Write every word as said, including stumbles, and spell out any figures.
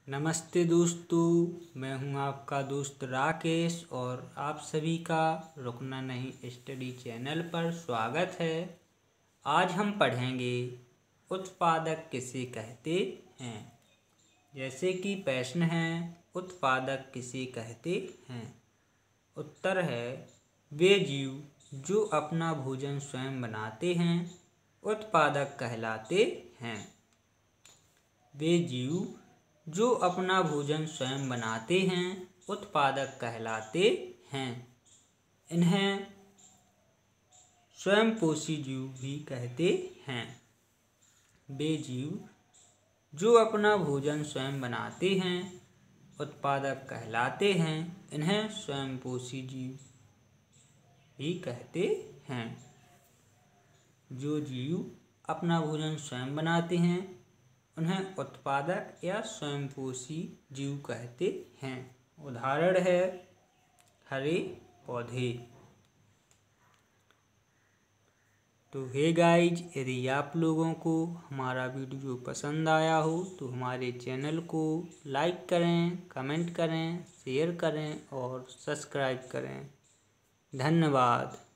नमस्ते दोस्तों, मैं हूं आपका दोस्त राकेश और आप सभी का रुकना नहीं स्टडी चैनल पर स्वागत है। आज हम पढ़ेंगे उत्पादक किसे कहते हैं। जैसे कि प्रश्न है, उत्पादक किसे कहते हैं। उत्तर है, वे जीव जो अपना भोजन स्वयं बनाते हैं उत्पादक कहलाते हैं। वे जीव जो अपना भोजन स्वयं बनाते हैं उत्पादक कहलाते हैं। इन्हें स्वयंपोषी जीव भी कहते हैं। वे जीव जो अपना भोजन स्वयं बनाते हैं उत्पादक कहलाते हैं। इन्हें स्वयंपोषी जीव भी कहते हैं। जो जीव अपना भोजन स्वयं बनाते हैं उन्हें उत्पादक या स्वयंपोषी जीव कहते हैं। उदाहरण है हरे पौधे। तो हे गाइज, यदि आप लोगों को हमारा वीडियो पसंद आया हो तो हमारे चैनल को लाइक करें, कमेंट करें, शेयर करें और सब्सक्राइब करें। धन्यवाद।